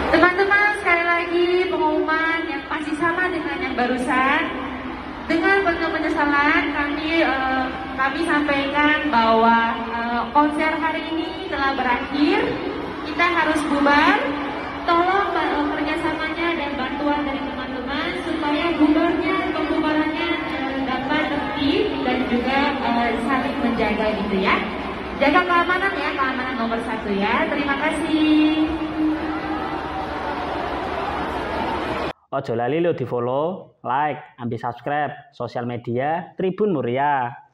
Teman-teman, sekali lagi pengumuman yang pasti sama dengan yang barusan. Dengan penuh penyesalan kami sampaikan bahwa konser hari ini telah berakhir. Kita harus bubar. Tolong kerjasamanya dan bantuan dari teman-teman supaya pembubarannya dapat tertib dan juga saling menjaga gitu ya. Jaga keamanan ya, keamanan nomor 1 ya. Terima kasih. Ojo lali lo di follow, like, ambil subscribe sosial media Tribun Muria.